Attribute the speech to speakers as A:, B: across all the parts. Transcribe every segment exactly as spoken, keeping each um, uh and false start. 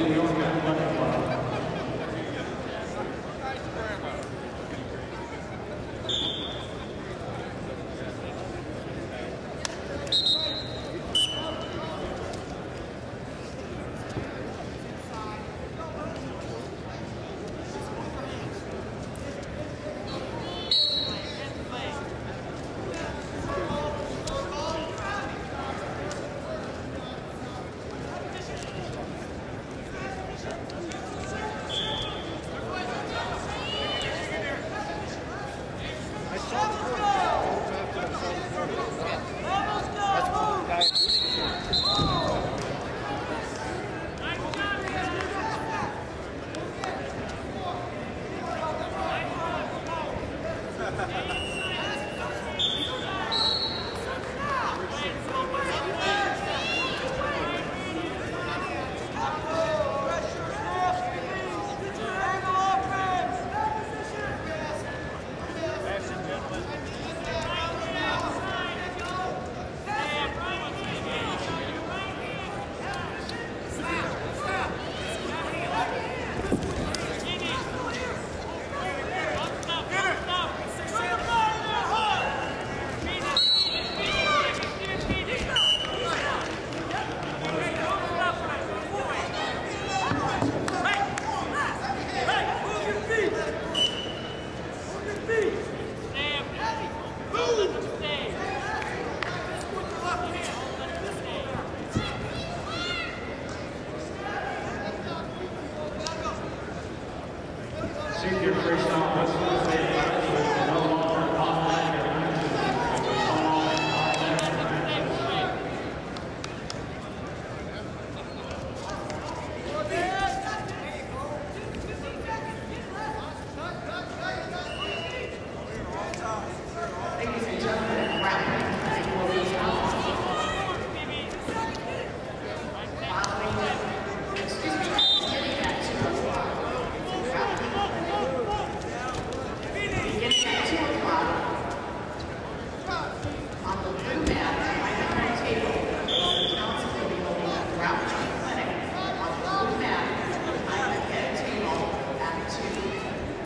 A: New York Athletic Club. Senior freestyle wrestler State is no longer automatic
B: Ladies and gentlemen, round will be following, excuse me, beginning at two o'clock. Beginning at two o'clock. On the blue mat, behind the table, the council will be holding a round clinic. On the blue mat, behind the head table at two.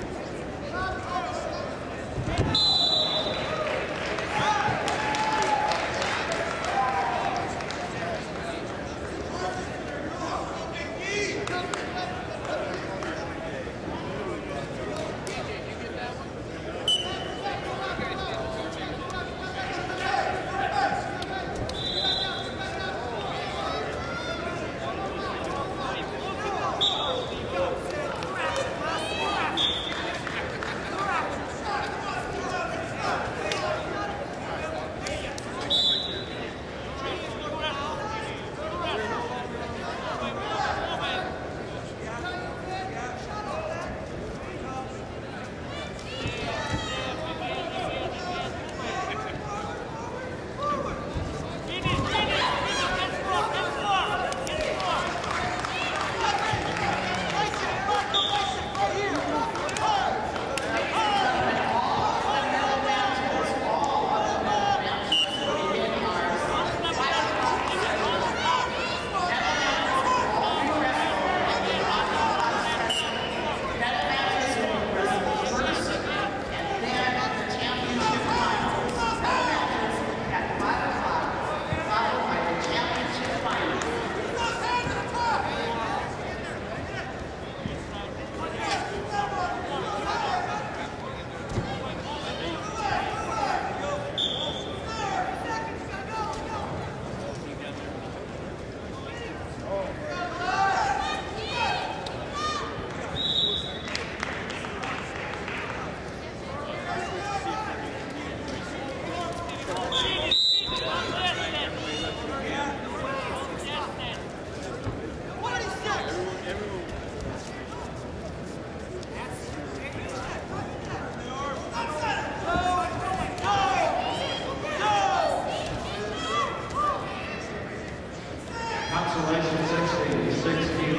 A: Consolation sixty, sixty,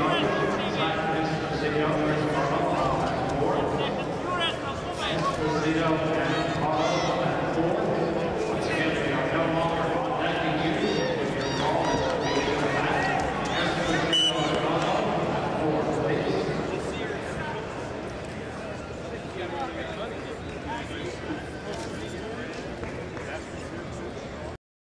A: Esposito and Carlo at four. Esposito and Carlo at four. Once again, they are no longer on deck to use. If you're called, it's to be in the back. Esposito and Carlo